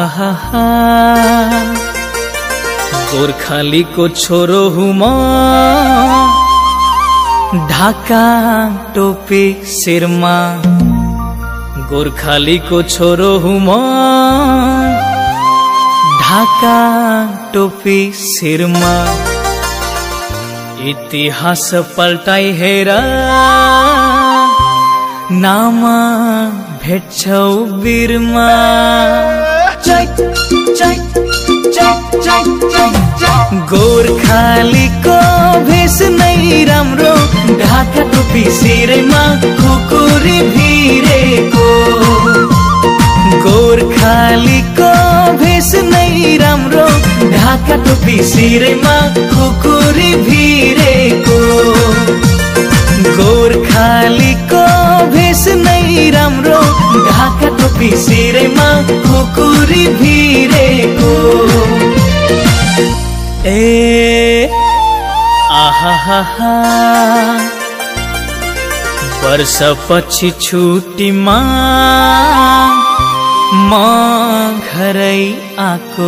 हा हा गोर्खालीको छोरो हुँ म, ढाका टोपी शिरमा। गोर्खालीको छोरो हुँ म, ढाका टोपी शिरमा। इतिहास पल्टाई हेर नाम भेट्छौ वीरमा। गोर्खालीको भेष नै राम्रो, ढाका टोपी शिरमा खुकुरी भिरेको। गोर्खालीको भेष नै राम्रो, ढाका टोपी शिरमा खुकुरी भिरेको। गोर्खालीको भेष नै राम्रो, ढाका टोपी शिरमा खुकुरी भिरेको। ए आहा वर्षपछि छुट्टीमा म घरै आको।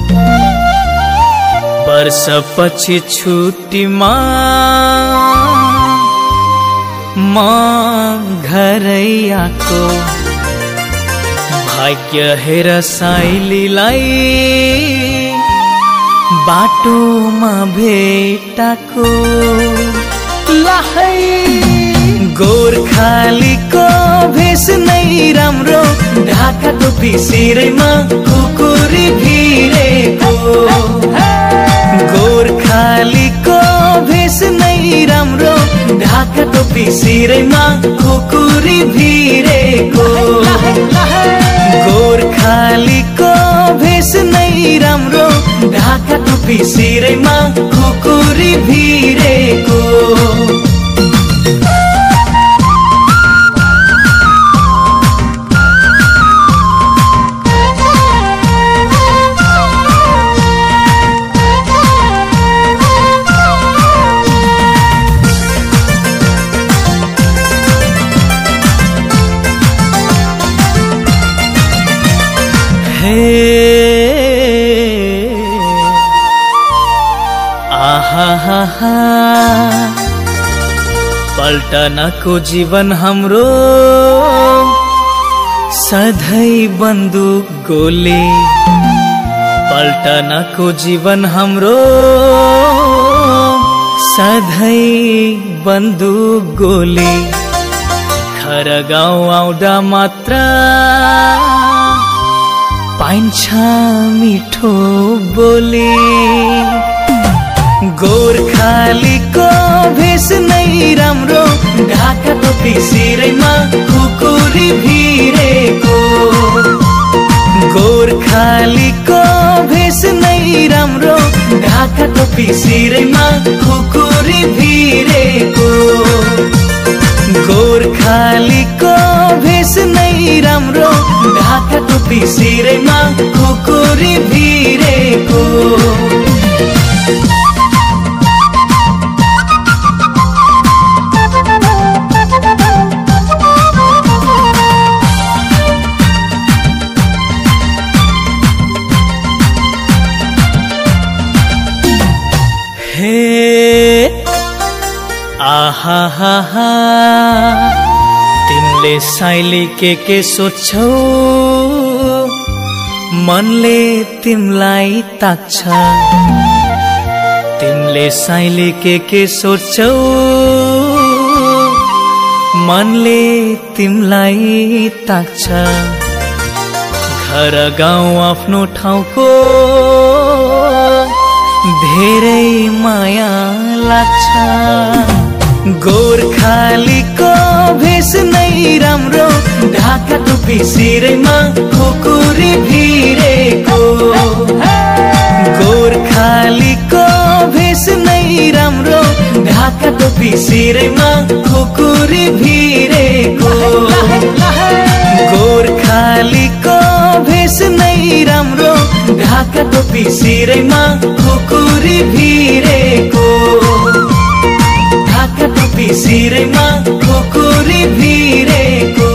वर्षपछि छुट्टीमा म घरै आको। भाग्य हेर साइलीलाई बाटोमा भेटाको। गोर्खालीको भेष नै राम्रो, ढाका टोपी शिरमा खुकुरी भिरेको। गोर्खालीको भेष नै राम्रो, ढाका टोपी शिरमा खुकुरी भिरेको। गोर्खालीको भेष नै राम्रो, ढाका टोपी शिरमा खुकुरी भिरेको। आहा पल्टनको जीवन हाम्रो, सधैँ बन्दुक गोली। पल्टनको जीवन हाम्रो, सधैँ बन्दुक गोली। घर गाउँ आउँदा मात्र पाइन्छ मिठो बोली। गोर्खालीको भेष नै राम्रो, ढाका टोपी शिरमा खुकुरी भिरेको। गोर्खालीको भेष नै राम्रो, ढाका टोपी शिरमा खुकुरी भिरेको। गोर्खालीको भेष नै राम्रो, ढाका टोपी शिरमा खुकुरी भिरेको। आहा तिमले साइली के सोच्छौ, मनले तिमलाई ताक्छ। तिमले साइली के सोच्छौ, मनले तिमलाई ताक्छ। घर गाउँ आफ्नो ठाउँको धेरै माया लाग्छ। गोर्खालीको भेष नै राम्रो, ढाका टोपी शिरमा खुकुरी भिरेको। गोर्खालीको भेष नै राम्रो, ढाका टोपी शिरमा खुकुरी भिरेको। गोर्खालीको भेष नै राम्रो, ढाका टोपी शिरमा खुकुरी भिरेको। ढाका टोपी शिरमा खुकुरी भिरेको।